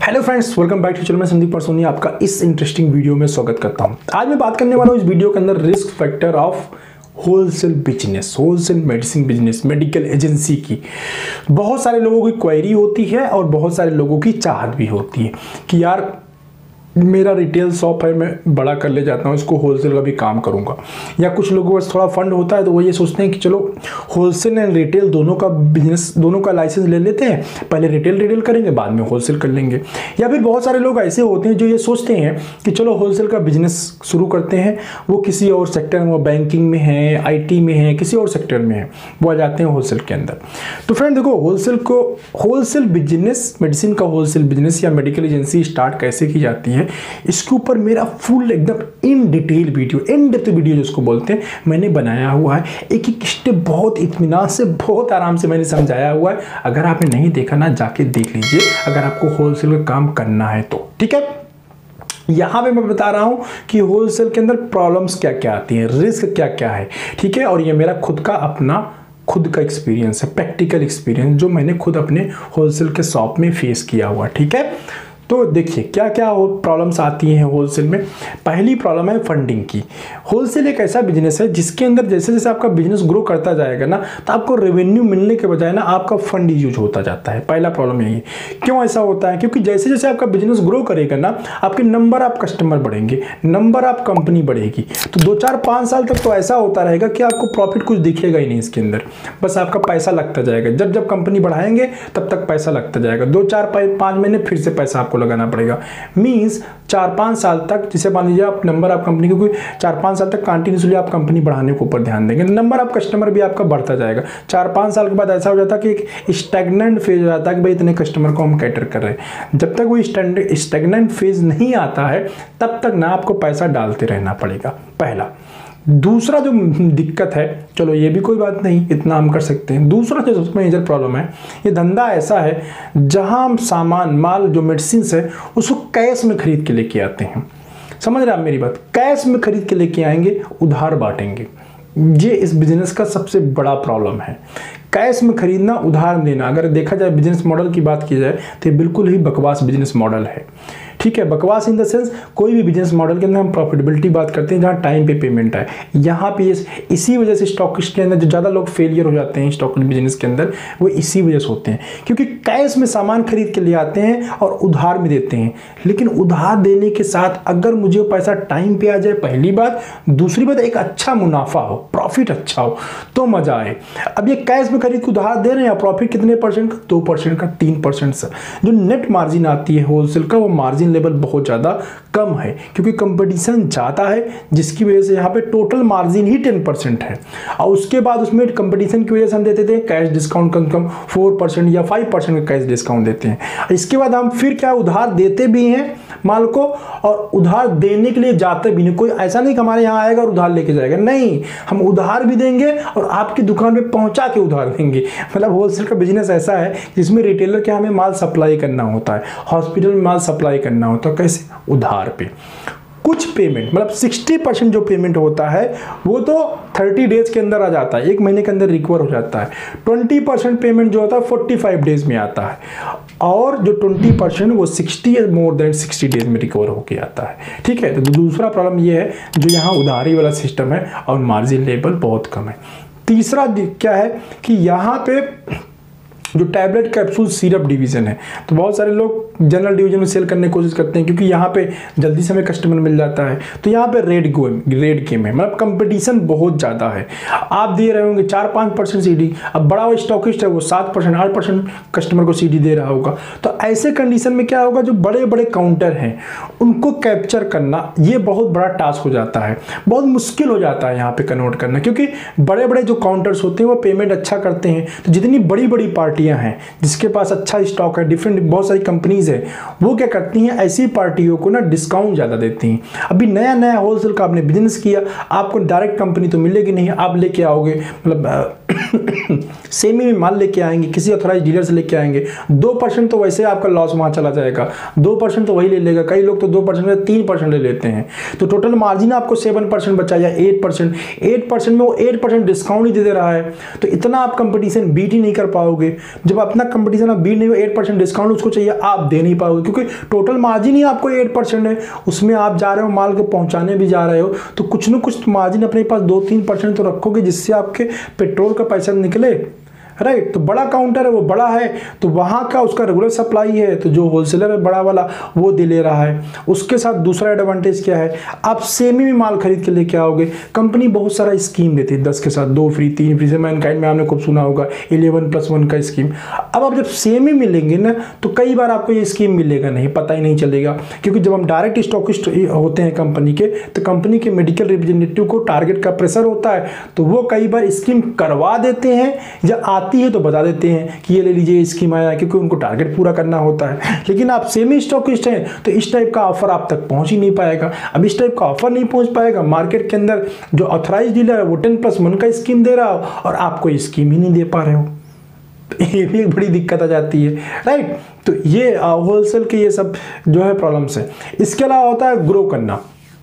Hello friends, welcome back to channel. मैं संदीप परसोनी आपका इस इंटरेस्टिंग वीडियो में स्वागत करता हूं। आज मैं बात करने वाला हूं इस वीडियो के अंदर risk factor of wholesale business, wholesale medicine business, medical agency की। बहुत सारे लोगों की क्वेरी होती है और बहुत सारे लोगों की चाहत भी होती है कि यार मेरा रिटेल शॉप है, मैं बड़ा कर ले जाता हूँ, इसको होलसेल का भी काम करूँगा। या कुछ लोगों के पास थोड़ा फंड होता है तो वो ये सोचते हैं कि चलो होलसेल एंड रिटेल दोनों का बिजनेस, दोनों का लाइसेंस ले लेते हैं, पहले रिटेल करेंगे बाद में होलसेल कर लेंगे। या फिर बहुत सारे लोग ऐसे होते हैं जो ये सोचते हैं कि चलो होलसेल का बिजनेस शुरू करते हैं, वो किसी और सेक्टर में, वो बैंकिंग में है, IT में है, किसी और सेक्टर में है, वो आ जाते हैं होलसेल के अंदर। तो फ्रेंड देखो, होलसेल बिजनेस, मेडिसिन का होलसेल बिजनेस या मेडिकल एजेंसी स्टार्ट कैसे की जाती है, इसके ऊपर मेरा फुल एकदम in detail video, in depth video जिसको बोलते हैं, मैंने बनाया हुआ है। एक एक स्टेप बहुत इत्मीनान से, बहुत आराम से मैंने समझाया हुआ है। अगर आपने नहीं देखा ना, जाके देख लीजिए अगर आपको होलसेल का काम करना है तो। ठीक है, यहाँ पे मैं बता रहा हूँ कि होलसेल के अंदर प्रॉब्लम्स क्या क्या आती हैं, रिस्क क्या क्या है। ठीक है, और ये मेरा खुद का एक्सपीरियंस है, प्रैक्टिकल एक्सपीरियंस जो मैंने खुद अपने होलसेल के शॉप में फेस किया हुआ। ठीक है, तो देखिए क्या क्या प्रॉब्लम्स आती हैं होलसेल में। पहली प्रॉब्लम है फंडिंग की। होलसेल एक ऐसा बिजनेस है जिसके अंदर जैसे जैसे आपका बिजनेस ग्रो करता जाएगा ना, तो आपको रेवेन्यू मिलने के बजाय ना आपका फंड यूज होता जाता है। पहला प्रॉब्लम यही है। क्यों ऐसा होता है? क्योंकि जैसे जैसे आपका बिजनेस ग्रो करेगा ना, आपके नंबर ऑफ कस्टमर बढ़ेंगे, नंबर ऑफ कंपनी बढ़ेगी। तो 2-4-5 साल तक तो ऐसा होता रहेगा कि आपको प्रॉफिट कुछ दिखेगा ही नहीं इसके अंदर, बस आपका पैसा लगता जाएगा। जब जब कंपनी बढ़ाएंगे तब तक पैसा लगता जाएगा। 2-4-5 महीने फिर से पैसा आपको लगाना पड़ेगा। मींस 4-5 साल तक, जिसे मान लीजिए आप नंबर ऑफ कंपनी, क्योंकि 4-5 साल तक कंटिन्यूसली आप कंपनी बढ़ाने के ऊपर ध्यान देंगे, नंबर ऑफ कस्टमर भी आपका बढ़ता जाएगा। 4-5 साल के बाद ऐसा हो जाता है कि एक स्टैग्नेंट फेज हो जाता है कि भाई इतने कस्टमर को हम कैटर कर रहे हैं। जब तक वो स्टैग्नेंट फेज नहीं आता है तब तक ना आपको पैसा डालते रहना पड़ेगा, पहला। दूसरा जो दिक्कत है, चलो ये भी कोई बात नहीं, इतना हम कर सकते हैं। दूसरा जो सबसे मेजर प्रॉब्लम है, ये धंधा ऐसा है जहां हम सामान, माल, जो मेडिसिन है उसको कैश में खरीद के लेके आते हैं। समझ रहे आप मेरी बात? कैश में खरीद के लेके आएंगे, उधार बांटेंगे। ये इस बिजनेस का सबसे बड़ा प्रॉब्लम है। कैश में खरीदना, उधार देना। अगर देखा जाए बिजनेस मॉडल की बात की जाए तो ये बिल्कुल ही बकवास बिजनेस मॉडल है। ठीक है, बकवास इन द सेंस, कोई भी बिजनेस मॉडल के अंदर हम प्रॉफिटेबिलिटी बात करते हैं जहाँ टाइम पे पेमेंट है। यहाँ पे इसी वजह से स्टॉकिस्ट के अंदर जो ज़्यादा लोग फेलियर हो जाते हैं स्टॉक बिजनेस के अंदर, वो इसी वजह से होते हैं क्योंकि कैश में सामान खरीद के ले आते हैं और उधार में देते हैं। लेकिन उधार देने के साथ अगर मुझे पैसा टाइम पे आ जाए, पहली बात, दूसरी बात एक अच्छा मुनाफा हो, प्रॉफिट अच्छा हो तो मजा आए। अब ये कैश में खरीद के उधार दे रहे हैं, प्रॉफिट कितने परसेंट का? 2% का, 3% से जो नेट मार्जिन आती है होलसेल का, वो मार्जिन लेवल बहुत ज्यादा कम है क्योंकि कंपटीशन ज्यादा है, जिसकी वजह से यहाँ पे टोटल मार्जिन ही 10% है। और उसके बाद उसमें कंपटीशन की वजह से हम देते थे कैश डिस्काउंट कम से कम 4% या 5% का कैश डिस्काउंट देते हैं। इसके बाद हम फिर क्या, उधार देते भी हैं माल को, और उधार देने के लिए जाते भी नहीं। कोई ऐसा नहीं कि हमारे यहाँ आएगा और उधार लेके जाएगा, नहीं, हम उधार भी देंगे और आपकी दुकान पे पहुंचा के उधार देंगे। मतलब होलसेल का बिजनेस ऐसा है जिसमें रिटेलर के हमें माल सप्लाई करना होता है, हॉस्पिटल में माल सप्लाई करना होता है। कैसे? उधार पे। कुछ पेमेंट, मतलब 60% जो पेमेंट होता है वो तो 30 डेज के अंदर आ जाता है, 1 महीने के अंदर रिकवर हो जाता है। 20% पेमेंट जो होता है 45 डेज में आता है, और जो 20% वो 60 या मोर देन 60 डेज में रिकवर होके आता है। ठीक है, तो दूसरा प्रॉब्लम ये है जो यहाँ उधारी वाला सिस्टम है और मार्जिन लेवल बहुत कम है। तीसरा क्या है कि यहाँ पे जो टैबलेट, कैप्सूल, सिरप डिवीजन है, तो बहुत सारे लोग जनरल डिवीजन में सेल करने की कोशिश करते हैं क्योंकि यहाँ पे जल्दी से हमें कस्टमर मिल जाता है। तो यहाँ पे रेड गेम है, मतलब कंपटीशन बहुत ज़्यादा है। आप दे रहे होंगे 4-5% CD, अब बड़ा वो स्टॉकिस्ट है वो 7%, 8% कस्टमर को CD दे रहा होगा। तो ऐसे कंडीशन में क्या होगा, जो बड़े बड़े काउंटर हैं उनको कैप्चर करना ये बहुत बड़ा टास्क हो जाता है, बहुत मुश्किल हो जाता है यहाँ पे कन्वर्ट करना, क्योंकि बड़े बड़े जो काउंटर्स होते हैं वो पेमेंट अच्छा करते हैं। तो जितनी बड़ी बड़ी पार्टी हैं जिसके पास अच्छा स्टॉक है, डिफरेंट बहुत सारी कंपनीज है, वो क्या करती हैं, ऐसी पार्टियों को ना डिस्काउंट ज्यादा देती हैं। अभी नया नया होलसेल का आपने बिजनेस किया, आपको डायरेक्ट कंपनी तो मिलेगी नहीं, आप लेके आओगे, मतलब सेमी में माल लेके आएंगे, किसी ऑथराइज डीलर से लेके आएंगे, 2% तो वैसे आपका लॉस वहाँ चला जाएगा, 2% तो वही ले लेगा। कई लोग तो 2% में 3% ले लेते हैं, तो टोटल मार्जिन आपको 7% बचा या 8%। 8% में वो 8% डिस्काउंट ही दे रहा है, तो इतना आप कंपटीशन बीट ही नहीं कर पाओगे। जब अपना कंपटीशन आप बीट नहीं हो, 8% डिस्काउंट उसको चाहिए, आप दे नहीं पाओगे, क्योंकि टोटल मार्जिन ही आपको 8% है। उसमें आप जा रहे हो माल को पहुंचाने भी जा रहे हो, तो कुछ ना कुछ मार्जिन अपने पास 2-3% तो रखोगे, जिससे आपके पेट्रोल का पैसा निकले, राइट। तो बड़ा काउंटर है, वो बड़ा है, तो वहाँ का उसका रेगुलर सप्लाई है, तो जो होलसेलर है बड़ा वाला वो दे ले रहा है। उसके साथ दूसरा एडवांटेज क्या है, आप सेमी में माल खरीद के लेके आओगे। कंपनी बहुत सारा स्कीम देती है, 10 के साथ 2 फ्री, 3 फ्री, से मैनकाइंड में आपने खूब सुना होगा 11+1 का स्कीम। अब आप जब सेमी में लेंगे ना, तो कई बार आपको ये स्कीम मिलेगा नहीं, पता ही नहीं चलेगा, क्योंकि जब हम डायरेक्ट स्टॉकिस्ट होते हैं कंपनी के, तो कंपनी के मेडिकल रिप्रेजेंटेटिव को टारगेट का प्रेशर होता है, तो वो कई बार स्कीम करवा देते हैं, या आती है तो बता देते हैं कि ये ले लीजिए स्कीम आया, क्योंकि उनको टारगेट पूरा करना होता है। लेकिन आप सेमी स्टॉकिस्ट हैं तो इस टाइप का ऑफर आप तक पहुंच ही नहीं पाएगा। अब इस टाइप का ऑफर नहीं पहुंच पाएगा, मार्केट के अंदर जो ऑथराइज डीलर है वो 10+1 का स्कीम दे रहा हो और आप कोई स्कीम ही नहीं दे पा रहे हो, तो ये भी एक बड़ी दिक्कत आ जाती है, राइट। तो ये होलसेल के ये सब जो है प्रॉब्लम्स है। इसके अलावा होता है ग्रो करना,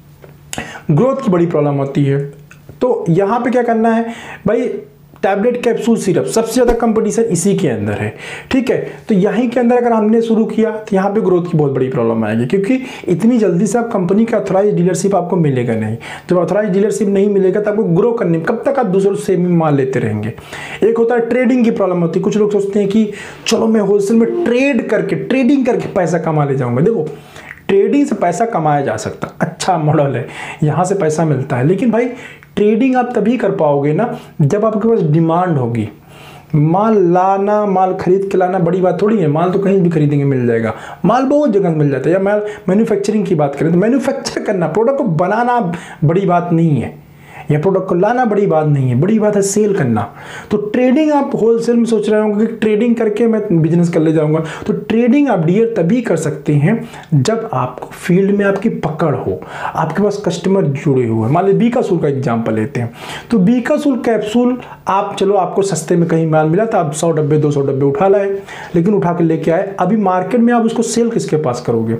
ग्रोथ की बड़ी प्रॉब्लम होती है। तो यहाँ पे क्या करना है भाई, टैबलेट, कैप्सूल, सिरप, सबसे ज़्यादा कंपटीशन इसी के अंदर है, ठीक है। तो यहीं के अंदर अगर हमने शुरू किया तो यहाँ पे ग्रोथ की बहुत बड़ी प्रॉब्लम आएगी, क्योंकि इतनी जल्दी से आप कंपनी का ऑथराइज डीलरशिप आपको मिलेगा नहीं। जब ऑथराइज डीलरशिप नहीं मिलेगा तो आपको ग्रो करने में कब तक आप दूसरों से माल लेते रहेंगे। एक होता है ट्रेडिंग की प्रॉब्लम होती है। कुछ लोग सोचते हैं कि चलो मैं होलसेल में ट्रेडिंग करके पैसा कमा ले जाऊँगा। देखो, ट्रेडिंग से पैसा कमाया जा सकता, अच्छा मॉडल है, यहाँ से पैसा मिलता है, लेकिन भाई ट्रेडिंग आप तभी कर पाओगे ना जब आपके पास डिमांड होगी। माल लाना, माल खरीद के लाना बड़ी बात थोड़ी है, माल तो कहीं भी खरीदेंगे मिल जाएगा, माल बहुत जगह मिल जाता है। या माल मैन्युफैक्चरिंग की बात करें तो मैन्युफैक्चर करना, प्रोडक्ट को बनाना बड़ी बात नहीं है, या प्रोडक्ट को लाना बड़ी बात नहीं है, बड़ी बात है सेल करना। तो ट्रेडिंग आप होलसेल में सोच रहे होंगे कि ट्रेडिंग करके मैं बिजनेस कर ले जाऊंगा, तो ट्रेडिंग आप डीलर तभी कर सकते हैं जब आपको फील्ड में आपकी पकड़ हो, आपके पास कस्टमर जुड़े हुए। मान लीजिए बीकासूल का एग्जांपल लेते हैं, तो बीकासूल कैप्सूल आप, चलो आपको सस्ते में कहीं माल मिला था, आप 100 डब्बे 200 डब्बे उठा लाए, लेकिन उठा के लेके आए, अभी मार्केट में आप उसको सेल किसके पास करोगे,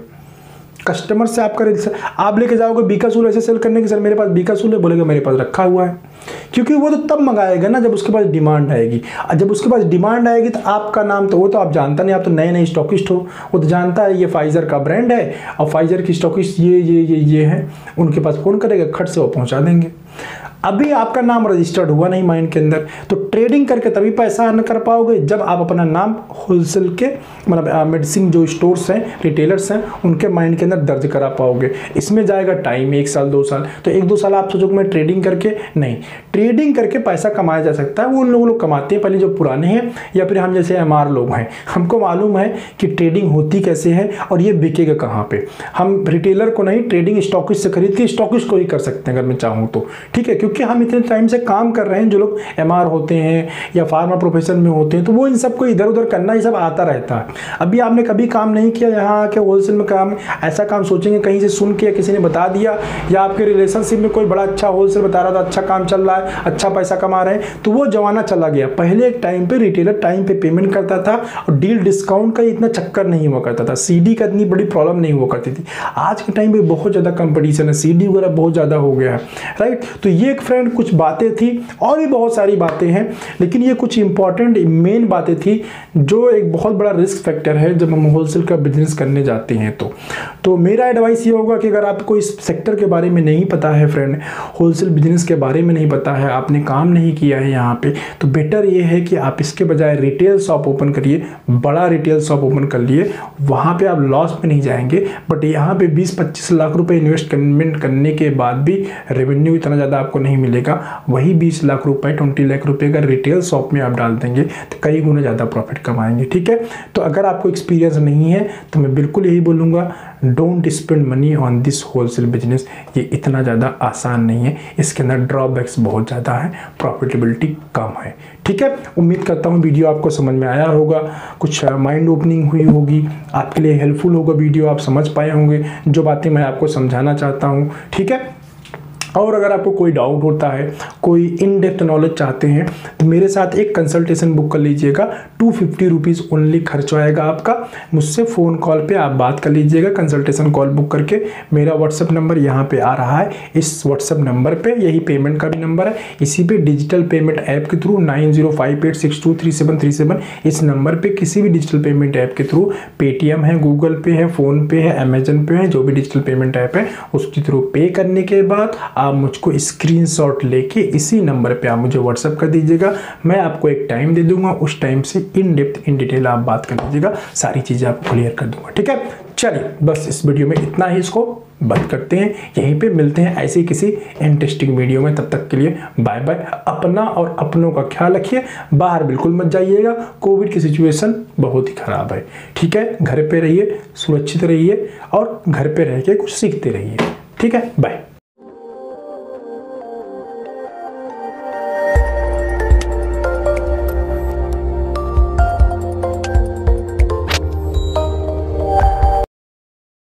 कस्टमर से आप लेके जाओगे बीकासूल ऐसे सेल करने की, सर मेरे पास बीकासूल है, बोलेगा मेरे पास रखा हुआ है, क्योंकि वो तो तब मंगाएगा ना जब उसके पास डिमांड आएगी। जब उसके पास डिमांड आएगी तो आपका नाम तो वो तो आप जानता नहीं, आप तो नए नए स्टॉकिस्ट हो, वो तो जानता है ये फाइजर का ब्रांड है और फाइजर की स्टॉकिस्ट ये है, उनके पास फोन करेगा, खट से वो पहुंचा देंगे। अभी आपका नाम रजिस्टर्ड हुआ नहीं माइंड के अंदर, तो ट्रेडिंग करके तभी पैसा अर्न कर पाओगे जब आप अपना नाम होलसेल के, मतलब मेडिसिन जो स्टोर्स हैं, रिटेलर्स हैं, उनके माइंड के अंदर दर्ज करा पाओगे। इसमें जाएगा टाइम 1 साल 2 साल, तो 1-2 साल आप सोचोगे मैं ट्रेडिंग करके, नहीं, ट्रेडिंग करके पैसा कमाया जा सकता है। वो उन लोग कमाते हैं पहले जो पुराने हैं, या फिर हम जैसे MR लोग हैं, हमको मालूम है कि ट्रेडिंग होती कैसे है और ये बिकेगा कहाँ पे। हम रिटेलर को नहीं, ट्रेडिंग स्टॉकिस्ट से खरीद के स्टॉकिस्ट को ही कर सकते हैं अगर मैं चाहूँ तो, ठीक है, क्योंकि हम इतने टाइम से काम कर रहे हैं। जो लोग MR होते हैं या फार्मा प्रोफेशन में होते हैं तो वो इन सबको इधर उधर करना ये सब आता रहता है। अभी आपने कभी काम नहीं किया यहाँ आके होलसेल में काम, ऐसा काम सोचेंगे कहीं से सुन के, किसी ने बता दिया, या आपके रिलेशनशिप में कोई बड़ा अच्छा होलसेल बता रहा था, अच्छा काम चल रहा है, अच्छा पैसा कमा रहे हैं, तो वो जमाना चला गया। पहले एक टाइम पे रिटेलर टाइम पे पेमेंट करता था और डील डिस्काउंट का इतना चक्कर नहीं हुआ करता था, CD का इतनी बड़ी प्रॉब्लम नहीं हुआ करती थी। आज के टाइम पे बहुत ज़्यादा कंपटीशन है, CD वगैरह बहुत ज़्यादा हो गया है, राइट। तो ये एक फ्रेंड कुछ बातें थी, और भी बहुत सारी बातें हैं, लेकिन ये कुछ इंपॉर्टेंट मेन बातें थी जो एक बहुत बड़ा रिस्क फैक्टर है जब हम होलसेल का बिजनेस करने जाते हैं। तो मेरा एडवाइस ये होगा कि अगर आपको इस सेक्टर के बारे में नहीं पता है फ्रेंड, होलसेल बिजनेस के बारे में नहीं पता है, आपने काम नहीं किया है यहाँ पे, तो बेटर ये है कि आप इसके बजाय रिटेल शॉप ओपन करिए, बड़ा रिटेल शॉप ओपन कर लिए, वहाँ पे आप लॉस में नहीं जाएंगे। बट यहाँ पे 20-25 लाख रुपए इन्वेस्टमेंट करने के बाद भी रेवेन्यू इतना ज़्यादा आपको नहीं मिलेगा। वही 20 लाख रुपए, 20 लाख रुपए अगर रिटेल शॉप में आप डाल देंगे तो कई गुना ज़्यादा प्रॉफिट कमाएंगे, ठीक है। तो अगर आपको एक्सपीरियंस नहीं है तो मैं बिल्कुल यही बोलूँगा, don't spend money on this wholesale business. ये इतना ज़्यादा आसान नहीं है, इसके अंदर ड्रॉबैक्स बहुत ज़्यादा है, प्रॉफिटेबिलिटी कम है, ठीक है। उम्मीद करता हूँ वीडियो आपको समझ में आया होगा, कुछ माइंड ओपनिंग हुई होगी, आपके लिए हेल्पफुल होगा वीडियो, आप समझ पाए होंगे जो बातें मैं आपको समझाना चाहता हूँ, ठीक है। और अगर आपको कोई डाउट होता है, कोई इन डेप्थ नॉलेज चाहते हैं, तो मेरे साथ एक कंसल्टेशन बुक कर लीजिएगा। 250 रुपीज़ ओनली खर्च आएगा आपका। मुझसे फ़ोन कॉल पे आप बात कर लीजिएगा, कंसल्टेशन कॉल बुक करके। मेरा व्हाट्सअप नंबर यहाँ पे आ रहा है, इस व्हाट्सअप नंबर पे, यही पेमेंट का भी नंबर है। इसी पे डिजिटल पेमेंट ऐप के थ्रू 9058623737 इस नंबर पे किसी भी डिजिटल पेमेंट ऐप के थ्रू, पेटीएम है, गूगल पे है, फ़ोन पे है, अमेजन पे है, जो भी डिजिटल पेमेंट ऐप है उसके थ्रू पे करने के बाद आप मुझको स्क्रीनशॉट लेके इसी नंबर पे आप मुझे व्हाट्सअप कर दीजिएगा। मैं आपको एक टाइम दे दूंगा, उस टाइम से इन डेप्थ इन डिटेल आप बात कर लीजिएगा, सारी चीज़ें आपको क्लियर कर दूंगा। ठीक है, चलिए बस इस वीडियो में इतना ही, इसको बंद करते हैं। यहीं पे मिलते हैं ऐसे किसी इंटरेस्टिंग वीडियो में। तब तक के लिए बाय बाय। अपना और अपनों का ख्याल रखिए, बाहर बिल्कुल मत जाइएगा, कोविड की सिचुएशन बहुत ही खराब है। ठीक है, घर पे रहिए, सुरक्षित रहिए और घर पे रह के कुछ सीखते रहिए। ठीक है, बाय।